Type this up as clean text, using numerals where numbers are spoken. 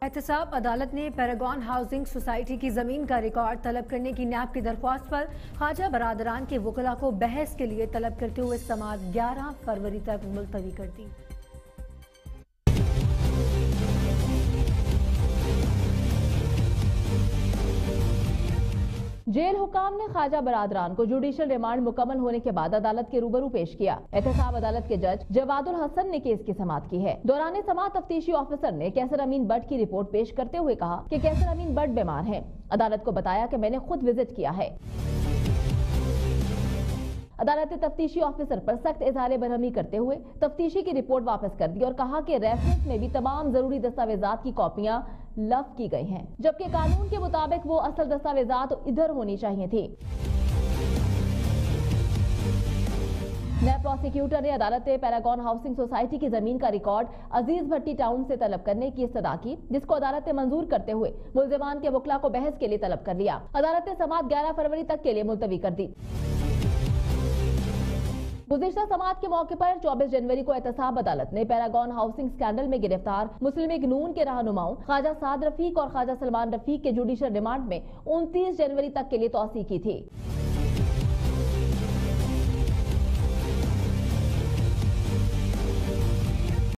احتساب عدالت نے پیراگون ہاؤسنگ سوسائٹی کی زمین کا ریکارڈ طلب کرنے کی نیب کی درخواست پر خواجہ برادران کے وکلاء کو بحث کے لیے طلب کرتے ہوئے سماعت 11 فروری تک ملتوی کر دی۔ جیل حکام نے خواجہ برادران کو جوڈیشل ریمانڈ مکمل ہونے کے بعد عدالت کے روبرو پیش کیا۔ احتساب عدالت کے جج جواد الحسن نے کیس کی سماعت کی ہے۔ دوران سماعت تفتیشی آفیسر نے کیسر امین بٹ کی رپورٹ پیش کرتے ہوئے کہا کہ کیسر امین بٹ بیمار ہیں۔ عدالت کو بتایا کہ میں نے خود وزٹ کیا ہے۔ عدالت نے تفتیشی آفیسر پر سخت اظہار برہمی کرتے ہوئے تفتیشی کی رپورٹ واپس کر دی اور کہا کہ ریفرنس میں بھی تمام ضروری دستاویزات کی کاپیاں لغو کی گئی ہیں، جبکہ قانون کے مطابق وہ اصل دستاویزات ادھر ہونی چاہیے تھی۔ نیب پروسیکیوٹر نے عدالت پیراگون ہاؤسنگ سوسائٹی کی زمین کا ریکارڈ عزیز بھٹی ٹاؤن سے طلب کرنے کی استدعا کی، جس کو عدالت نے منظور کرتے ہوئے ملزمان کے وکلاء کو بحث کے لیے طلب کر لیا۔ عدالت نے سماعت 11 فروری تک کے لیے ملتوی کر دی۔ گزشتہ سماعت کے موقع پر 24 جنوری کو احتساب عدالت نے پیراگون ہاؤسنگ سکینڈل میں گرفتار مسلم لیگ نون کے رہنماؤں خواجہ سعد رفیق اور خواجہ سلمان رفیق کے جوڈیشل ریمانڈ میں 29 جنوری تک کے لیے توسیع کی تھی۔